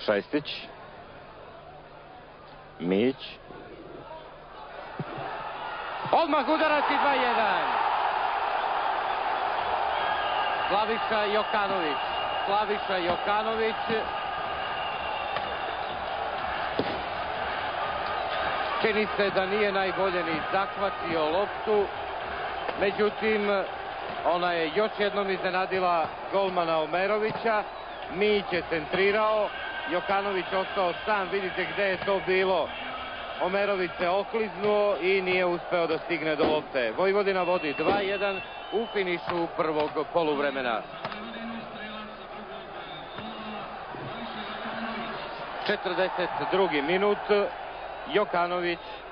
Šajstić. Mić. Odmah udarac i 2-1. Slaviša Jokanović. Slaviša Jokanović. Čini se da nije najbolje ni zahvatio loptu. Međutim, ona je još jednom iznenadila golmana Omerovića. Mić je centrirao. Jokanović ostao sam. Vidite gde je to bilo. Omerović se okliznuo i nije uspeo da stigne do lopte. Vojvodina vodi 2-1 u finišu prvog poluvremena. 42. minut. Jokanović